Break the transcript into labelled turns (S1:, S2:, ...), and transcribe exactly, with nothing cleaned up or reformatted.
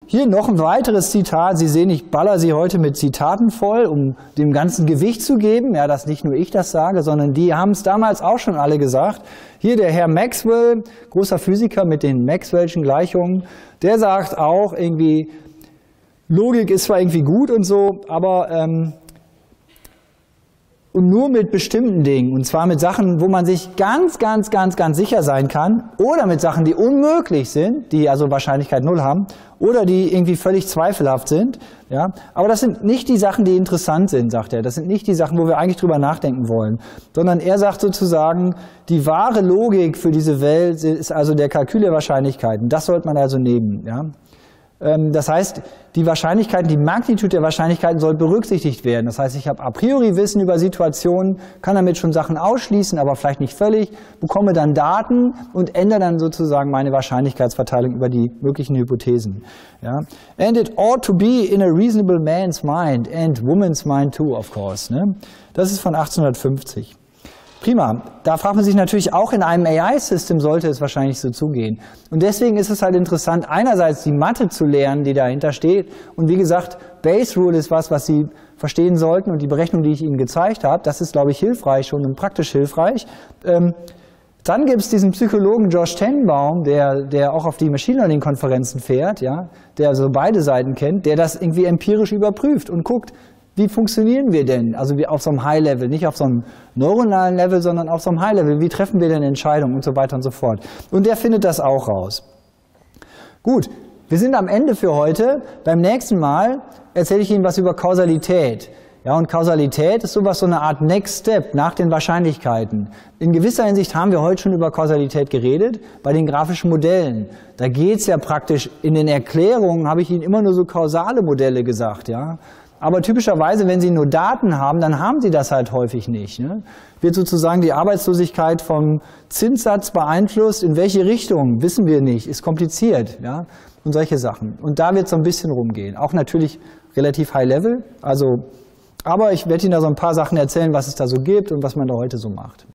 S1: Hier noch ein weiteres Zitat. Sie sehen, ich baller Sie heute mit Zitaten voll, um dem Ganzen Gewicht zu geben. Ja, dass nicht nur ich das sage, sondern die haben es damals auch schon alle gesagt. Hier der Herr Maxwell, großer Physiker mit den Maxwell'schen Gleichungen, der sagt auch irgendwie, Logik ist zwar irgendwie gut und so, aber ähm, und nur mit bestimmten Dingen, und zwar mit Sachen, wo man sich ganz, ganz, ganz, ganz sicher sein kann, oder mit Sachen, die unmöglich sind, die also Wahrscheinlichkeit null haben, oder die irgendwie völlig zweifelhaft sind. Ja? Aber das sind nicht die Sachen, die interessant sind, sagt er. Das sind nicht die Sachen, wo wir eigentlich drüber nachdenken wollen, sondern er sagt sozusagen, die wahre Logik für diese Welt ist also der Kalkül der Wahrscheinlichkeiten. Das sollte man also nehmen. Ja? Das heißt, die Wahrscheinlichkeiten, die Magnitude der Wahrscheinlichkeiten soll berücksichtigt werden. Das heißt, ich habe a priori Wissen über Situationen, kann damit schon Sachen ausschließen, aber vielleicht nicht völlig, bekomme dann Daten und ändere dann sozusagen meine Wahrscheinlichkeitsverteilung über die möglichen Hypothesen. Ja. And it ought to be in a reasonable man's mind and woman's mind too, of course. Ne? Das ist von achtzehnhundertfünfzig. Prima. Da fragt man sich natürlich auch, in einem A I-System sollte es wahrscheinlich so zugehen. Und deswegen ist es halt interessant, einerseits die Mathe zu lernen, die dahinter steht. Und wie gesagt, Bayes Rule ist was, was Sie verstehen sollten. Und die Berechnung, die ich Ihnen gezeigt habe, das ist, glaube ich, hilfreich schon und praktisch hilfreich. Ähm, dann gibt es diesen Psychologen Josh Tenenbaum, der, der auch auf die Machine Learning-Konferenzen fährt, ja, der also beide Seiten kennt, der das irgendwie empirisch überprüft und guckt, wie funktionieren wir denn? Also wie auf so einem High-Level, nicht auf so einem neuronalen Level, sondern auf so einem High-Level. Wie treffen wir denn Entscheidungen und so weiter und so fort? Und der findet das auch raus. Gut, wir sind am Ende für heute. Beim nächsten Mal erzähle ich Ihnen was über Kausalität. Ja, und Kausalität ist sowas, so eine Art Next Step nach den Wahrscheinlichkeiten. In gewisser Hinsicht haben wir heute schon über Kausalität geredet, bei den grafischen Modellen. Da geht es ja praktisch, in den Erklärungen habe ich Ihnen immer nur so kausale Modelle gesagt, ja. Aber typischerweise, wenn Sie nur Daten haben, dann haben Sie das halt häufig nicht. Ne? Wird sozusagen die Arbeitslosigkeit vom Zinssatz beeinflusst? In welche Richtung? Wissen wir nicht. Ist kompliziert. Ja? Und solche Sachen. Und da wird es so ein bisschen rumgehen. Auch natürlich relativ high level. Also, aber ich werde Ihnen da so ein paar Sachen erzählen, was es da so gibt und was man da heute so macht.